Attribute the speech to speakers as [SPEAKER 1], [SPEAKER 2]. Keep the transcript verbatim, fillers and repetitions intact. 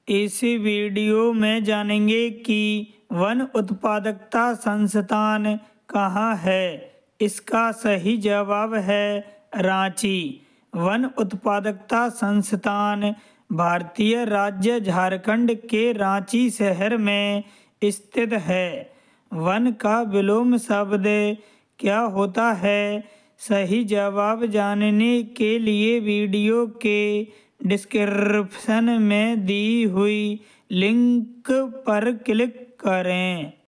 [SPEAKER 1] इस वीडियो में जानेंगे कि वन उत्पादकता संस्थान कहाँ है। इसका सही जवाब है रांची। वन उत्पादकता संस्थान भारतीय राज्य झारखंड के रांची शहर में स्थित है। वन का विलोम शब्द क्या होता है? सही जवाब जानने के लिए वीडियो के डिस्क्रिप्शन में दी हुई लिंक पर क्लिक करें।